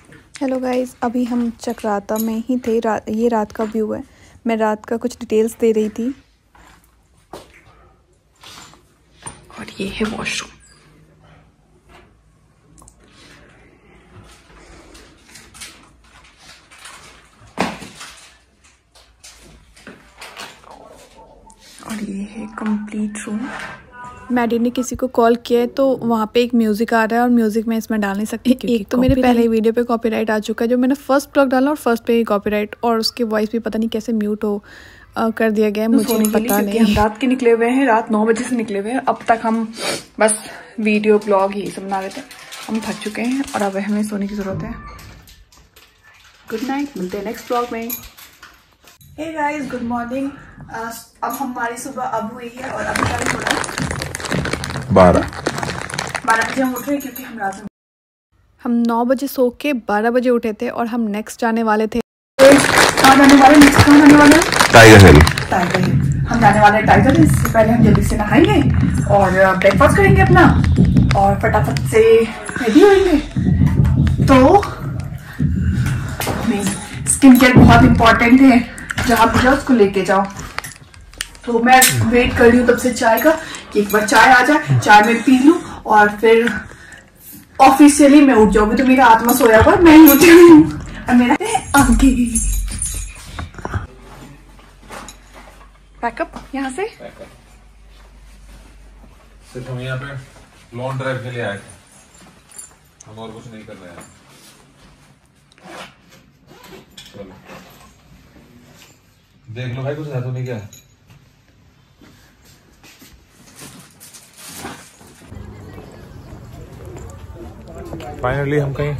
Hello guys, अभी हम चक्राता में ही थे। ये रात का व्यू है। मैं रात का कुछ डिटेल्स दे रही थी। और ये है वॉशरूम। और ये है कंप्लीट रूम। मैडी ने किसी को कॉल किया है तो वहाँ पे एक म्यूज़िक आ रहा है और म्यूज़िक मैं इसमें डाल नहीं सकती क्योंकि एक तो मेरे पहले ही वीडियो पे कॉपीराइट आ चुका है। जो मैंने फर्स्ट ब्लॉग डाला और फर्स्ट पे ही कॉपीराइट, और उसकी वॉइस भी पता नहीं कैसे म्यूट कर दिया गया है, मुझे नहीं पता नहीं। हम रात के निकले हुए हैं, रात 9 बजे से निकले हुए हैं। अब तक हम बस वीडियो ब्लॉग ही सब बना रहे थे। हम थक चुके हैं और अब हमें सोने की ज़रूरत है। गुड नाइट, मिलते हैं नेक्स्ट ब्लॉग में। Hey guys, good morning. अब हमारी सुबह अब हुई है और अभी टाइम हो रहा है 12 बजे हम उठ रहे हैं क्योंकि हम 9 बजे सो के 12 बजे उठे थे और हम नेक्स्ट जाने वाले थे। कहाँ जाने वाले? नेक्स्ट कहाँ जाने वाले? Tiger hill. हम जाने वाले हैं टाइगर हिल। इससे पहले हम जल्दी से नहाएंगे और ब्रेकफास्ट करेंगे अपना और फटाफट से रेडी होंगे। तो स्किन केयर बहुत इंपॉर्टेंट है, जहाँ पे जाओ उसको लेके जाओ। तो मैं वेट कर रही हूँ तब से चाय का कि एक बार चाय आ जाए, चाय में पी लूं और फिर ऑफिशियली मैं उठ जाऊंगी। तो मेरा आत्मा सोया हुआ, मैं ही उठी हुई हूँ और मेरा आगे पैकअप यहाँ से। सिर्फ हम यहाँ पे लॉन्ग ड्राइव के लिए आए थे, हम और कुछ नहीं कर रहे हैं। चलो देख लो भाई, कुछ है तो नहीं क्या? फाइनली हम कहीं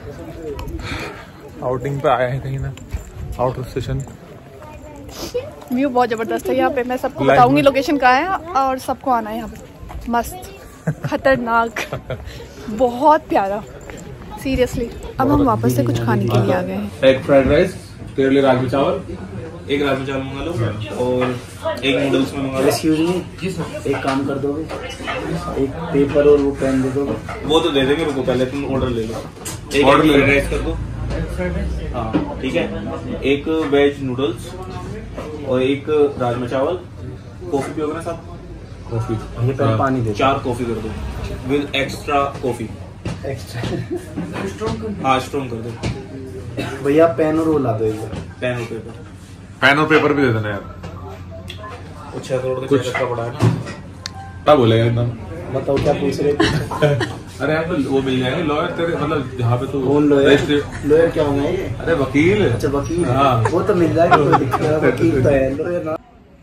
आउटिंग पे आए हैं, कहीं ना आउट ऑफ स्टेशन। व्यू बहुत जबरदस्त है यहाँ पे। मैं सबको बताऊंगी लोकेशन कहाँ है और सबको आना है यहाँ पे। मस्त, खतरनाक, बहुत प्यारा, सीरियसली। अब हम वापस से कुछ खाने के लिए आ गए हैं। एग फ्राइड राइस, तेरे लिए राजमा चावल, एक राजमा चावल मंगा लो और एक नूडल्स में मंगा लो। एक्सक्यूज मी जी सर, एक काम कर दोगे? एक पेपर और वो पेन दे दोगे? वो तो दे देंगे, रुको पहले तुम ऑर्डर ले लो। एक ऑर्डर ले राइस कर दो। हाँ ठीक है, एक वेज नूडल्स और एक राजमा चावल। कॉफी पियोगे ना साहब? कॉफी ये पहले पानी दे। 4 कॉफी कर दो विद एक्स्ट्रा कॉफी। एक्स्ट्रा? हाँ स्ट्रॉन्ग कर दो भैया। पेन और वो ला दो एक बार। पेन और पेपर भी दे देना यार। वो 6 करोड़ का कुछ का बड़ा है ना, क्या बोलेगा एकदम। बताओ क्या पूछ रहे थे? अरे यार वो मिल जाएंगे लॉयर तेरे, मतलब जहाँ पे तू। कौन लॉयर? लॉयर क्या होंगे? अरे वकील। अच्छा वकील। हाँ वो तो मिल जाएगा, कोई दिक्कत नहीं। वकील तो है, लॉयर ना।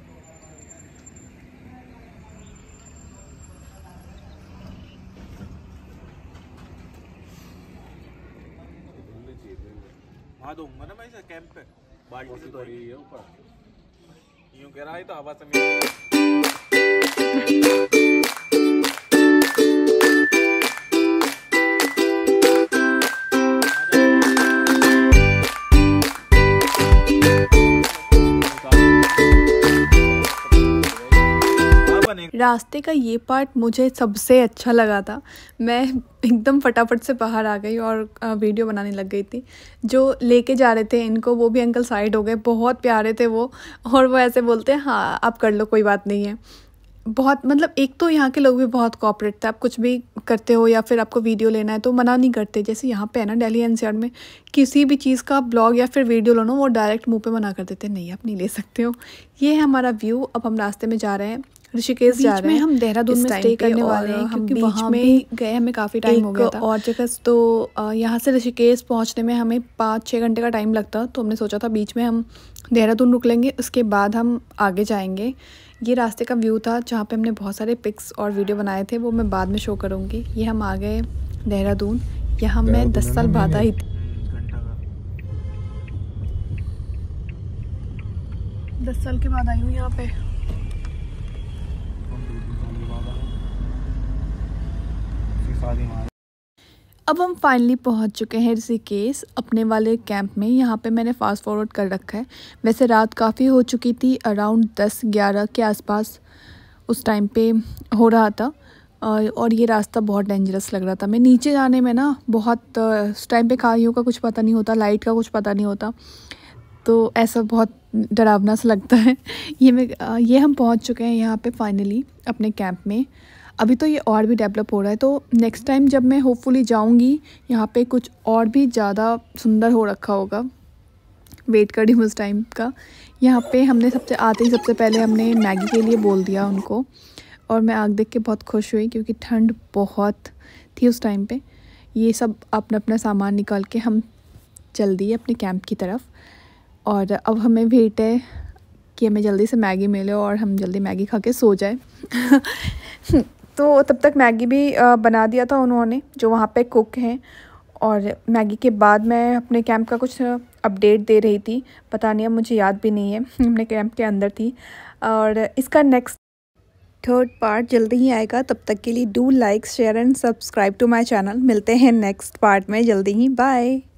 दूंगा ना मैं इसे कैंप पे, बाल्टी तो है ऊपर। यूं कह रहा है तो आवाज से रास्ते का ये पार्ट मुझे सबसे अच्छा लगा था। मैं एकदम फटाफट से बाहर आ गई और वीडियो बनाने लग गई थी। जो लेके जा रहे थे इनको, वो भी अंकल साइड हो गए। बहुत प्यारे थे वो, और वो ऐसे बोलते हैं हाँ आप कर लो, कोई बात नहीं है। बहुत, मतलब एक तो यहाँ के लोग भी बहुत कोऑपरेट थे। आप कुछ भी करते हो या फिर आपको वीडियो लेना है तो मना नहीं करते। जैसे यहाँ पे है ना दिल्ली एनसीआर में, किसी भी चीज़ का ब्लॉग या फिर वीडियो लो ना, वो डायरेक्ट मुंह पे मना कर देते, नहीं आप नहीं ले सकते हो। ये है हमारा व्यू। अब हम रास्ते में जा रहे हैं, ऋषिकेश जा रहे हैं। हम देहरादून में स्टे करने वाले हैं क्योंकि वहाँ में गए हमें काफ़ी टाइम हो गया था। और जगह तो यहाँ से ऋषिकेश पहुँचने में हमें 5-6 घंटे का टाइम लगता। तो हमने सोचा था बीच में हम देहरादून रुक लेंगे, उसके बाद हम आगे जाएंगे। ये रास्ते का व्यू था जहाँ पे हमने बहुत सारे पिक्स और वीडियो बनाए थे, वो मैं बाद में शो करूँगी। ये हम आ गए देहरादून। यहाँ मैं 10 साल बाद आई थी। 10 साल के बाद आई हूँ यहाँ पे। अब हम फाइनली पहुंच चुके हैं ऋषिकेश अपने वाले कैंप में। यहाँ पे मैंने फास्ट फॉरवर्ड कर रखा है। वैसे रात काफ़ी हो चुकी थी, अराउंड 10-11 के आसपास उस टाइम पे हो रहा था। और ये रास्ता बहुत डेंजरस लग रहा था। मैं नीचे जाने में ना बहुत उस टाइम पे खाइयों का कुछ पता नहीं होता, लाइट का कुछ पता नहीं होता, तो ऐसा बहुत डरावना सा लगता है। ये हम पहुंच चुके हैं यहाँ पे फाइनली अपने कैंप में। अभी तो ये और भी डेवलप हो रहा है, तो नेक्स्ट टाइम जब मैं होपफुली जाऊँगी यहाँ पे कुछ और भी ज़्यादा सुंदर हो रखा होगा। वेट कर रही हूँ उस टाइम का। यहाँ पे हमने सबसे पहले हमने मैगी के लिए बोल दिया उनको, और मैं आग देख के बहुत खुश हुई क्योंकि ठंड बहुत थी उस टाइम पे। ये सब अपना अपना सामान निकाल के हम चल दिए अपने कैंप की तरफ, और अब हमें वेट है कि हमें जल्दी से मैगी मिले और हम जल्दी मैगी खा के सो जाए। तो तब तक मैगी भी बना दिया था उन्होंने, जो वहाँ पे कुक हैं। और मैगी के बाद मैं अपने कैंप का कुछ अपडेट दे रही थी, पता नहीं, अब मुझे याद भी नहीं है। अपने कैंप के अंदर थी। और इसका नेक्स्ट 3rd पार्ट जल्दी ही आएगा। तब तक के लिए do like, share and subscribe to my channel. मिलते हैं नेक्स्ट पार्ट में जल्दी ही। बाय।